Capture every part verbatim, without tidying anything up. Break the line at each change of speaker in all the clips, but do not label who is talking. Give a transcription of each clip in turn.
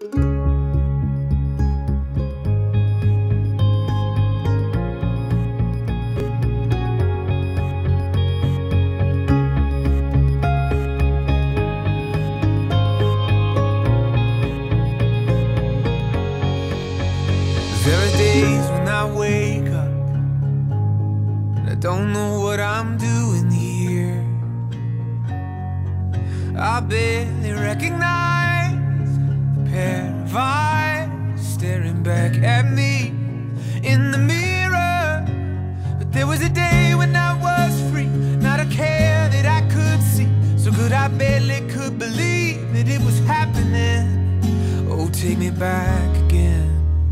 There are days when I wake up and I don't know what I'm doing here. I barely recognize the pair of eyes staring back at me in the mirror. But there was a day when I was free, not a care that I could see. So good I barely could believe that it was happening. Oh, take me back again.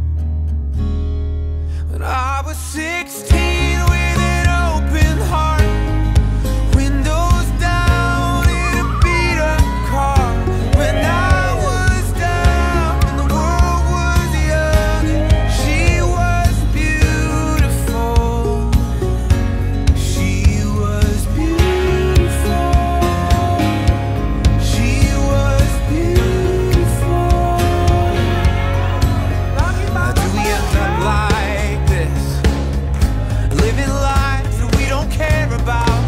When I was sixteen with an open heart, windows down in a beat-up car. When I was down and the world was young, she was beautiful. She was beautiful. She was beautiful. Now do we end up like this, living lives that we don't care about?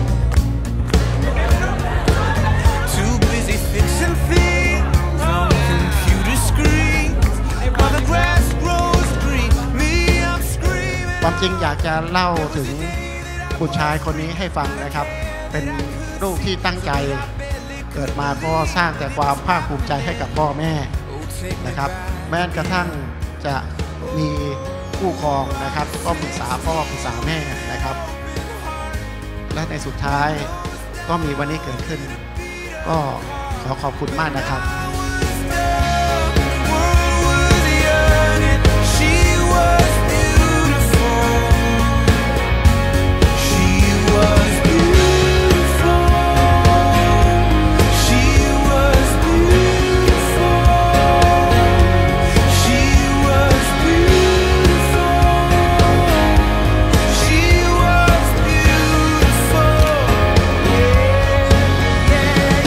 Too busy fixing things on computer screens while the grass grows green. Me, I'm screaming.
ความจริงอยากจะเล่าถึงผู้ชายคนนี้ให้ฟังนะครับเป็นลูกที่ตั้งใจเกิดมาก็สร้างแต่ความภาคภูมิใจให้กับพ่อแม่นะครับแม้กระทั่งจะมีคู่ครองนะครับก็ปรึกษาพ่อปรึกษาแม่นะครับและในสุดท้ายก็มีวันนี้เกิดขึ้นก็ขอขอบคุณมากนะครับ
She was beautiful. She was beautiful. She was beautiful. She was beautiful. She was beautiful. Yeah, yeah,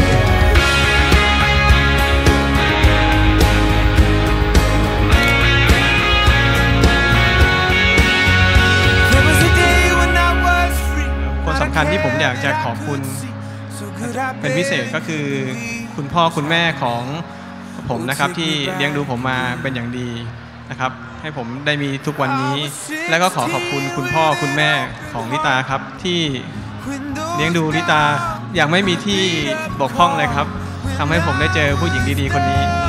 There was a day when I was free.
คนสำคัญที่ผมอยากจะขอบคุณเป็นพิเศษก็คือคุณพ่อคุณแม่ของผมนะครับที่เลี้ยงดูผมมาเป็นอย่างดีนะครับให้ผมได้มีทุกวันนี้ แล้วก็ขอขอบคุณคุณพ่อคุณแม่ของลิตาครับที่เลี้ยงดูลิตาอย่างไม่มีที่บกพร่องเลยครับทำให้ผมได้เจอผู้หญิงดีๆคนนี้